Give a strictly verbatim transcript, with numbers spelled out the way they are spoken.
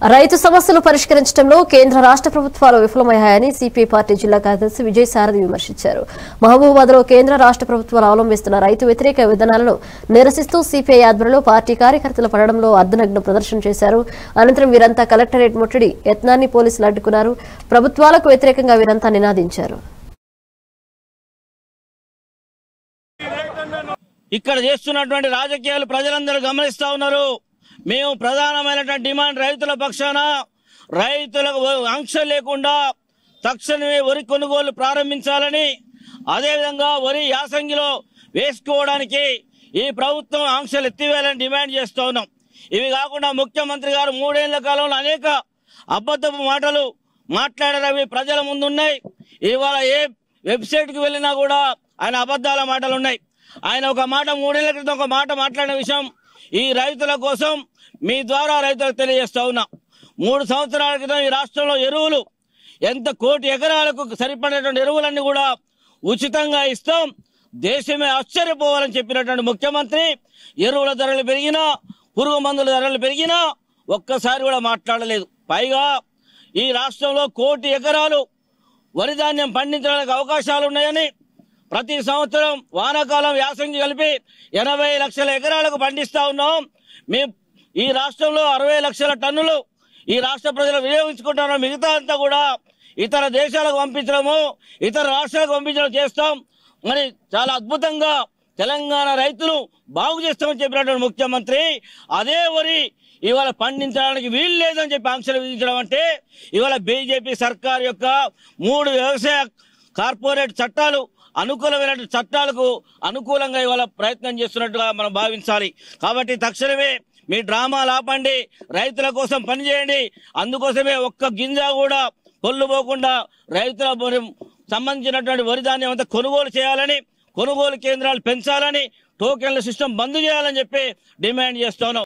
రైతు సమస్యలు పరిష్కరించడంలో కేంద్ర రాష్ట్ర ప్రభుత్వాలు విఫలమయ్యాయని సిపిఐ పార్టీ జిల్లా కార్యదర్శి విజయ్ సారథి విమర్శించారు. మహబూబాబాద్లో కేంద్ర రాష్ట్ర ప్రభుత్వాలు అవలంబిస్తున్న రైతు వ్యతిరేక విధానాలను నిరసిస్తూ సిపిఐ ఆధ్వర్యంలో పార్టీ కార్యకర్తల పడడంలో అర్ధనగ్న ప్రదర్శన చేశారు. అనంతరం వీరంతా కలెక్టరేట్ ముట్టడి యత్నాన్ని పోలీసులు అడ్డుకున్నారు. ప్రభుత్వాలకు వ్యతిరేకంగా వీరంతా నినాదించారు. ఇక్కడ చేస్తున్నటువంటి రాజకీయాలు ప్రజలందరూ గమనిస్తా ఉన్నారు. మేము ప్రధానమైనటువంటి డిమాండ్ రైతుల పక్షాన రైతులకు ఆంక్ష లేకుండా తక్షణమే వరి కొనుగోలు ప్రారంభించాలని, అదేవిధంగా వరి యాసంగిలో వేసుకోవడానికి ఈ ప్రభుత్వం ఆంక్షలు ఎత్తివేయాలని డిమాండ్ చేస్తూ ఉన్నాం. ఇవి కాకుండా ముఖ్యమంత్రి గారు మూడేళ్ల కాలంలో అనేక అబద్ధపు మాటలు మాట్లాడేవి ప్రజల ముందున్నాయి. ఇవాళ ఏ వెబ్సైట్కి వెళ్ళినా కూడా ఆయన అబద్ధాల మాటలు ఉన్నాయి. ఆయన ఒక మాట మూడేళ్ల క్రితం ఒక మాట మాట్లాడిన విషయం ఈ రైతుల కోసం మీ ద్వారా రైతులకు తెలియజేస్తా ఉన్నా. మూడు సంవత్సరాల క్రితం ఈ రాష్ట్రంలో ఎరువులు ఎంత కోటి ఎకరాలకు సరిపడేటువంటి ఎరువులన్నీ కూడా ఉచితంగా ఇస్తాం, దేశమే ఆశ్చర్యపోవాలని చెప్పినటువంటి ముఖ్యమంత్రి ఎరువుల ధరలు పెరిగినా, పురుగు మందుల ధరలు పెరిగినా ఒక్కసారి కూడా మాట్లాడలేదు. పైగా ఈ రాష్ట్రంలో కోటి ఎకరాలు వరి ధాన్యం పండించడానికి అవకాశాలు ఉన్నాయని, ప్రతి సంవత్సరం వానాకాలం యాసంగి కలిపి ఎనభై లక్షల ఎకరాలకు పండిస్తా ఉన్నాం. మేము ఈ రాష్ట్రంలో అరవై లక్షల టన్నులు ఈ రాష్ట్ర ప్రజలు వినియోగించుకుంటున్నాం. మిగతా అంతా కూడా ఇతర దేశాలకు పంపించడము, ఇతర రాష్ట్రాలకు పంపించడం చేస్తాం. మరి చాలా అద్భుతంగా తెలంగాణ రైతులు బాగు చేస్తామని చెప్పినటువంటి ముఖ్యమంత్రి అదే వరి ఇవాళ పండించడానికి వీలు లేదని చెప్పి ఆంక్షలు విధించడం అంటే ఇవాళ బీజేపీ సర్కార్ యొక్క మూడు వ్యవసాయ కార్పొరేట్ చట్టాలు అనుకూలమైన చట్టాలకు అనుకూలంగా ఇవాళ ప్రయత్నం చేస్తున్నట్టుగా మనం భావించాలి. కాబట్టి తక్షణమే మీ డ్రామాలు ఆపండి, రైతుల కోసం పనిచేయండి. అందుకోసమే ఒక్క గింజ కూడా పొల్లు పోకుండా రైతుల సంబంధించినటువంటి వరి ధాన్యం అంతా కొనుగోలు చేయాలని, కొనుగోలు కేంద్రాలు పెంచాలని, టోకెన్ల సిస్టమ్ బంద్ చేయాలని చెప్పి డిమాండ్ చేస్తున్నాం.